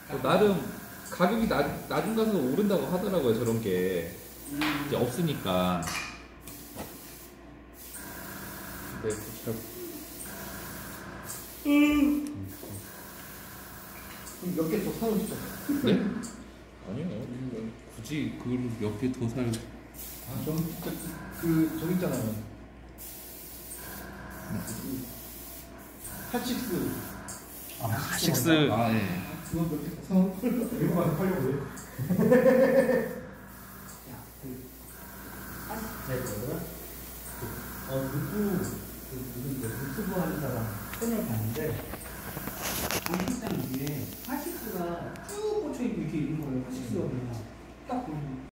나름 가격이 나중 가서 오른다고 하더라고요. 저런 게 이제 없으니까. 근데 몇 개 더 사면 진짜. 네? 아니요. 굳이 그걸 몇 개 더 살. 아, 전 진짜 저기 있잖아요. 핫식스. 하식스. 아, 예. 그거 몇 개 더 사면 이거 가서 팔려고 해. 야, 유튜브 하는 사람 채널 봤는데 장식장 위에 하식스가 쭉 꽂혀있고 이렇게 있는 거예요. 하식스가 그냥 딱 보면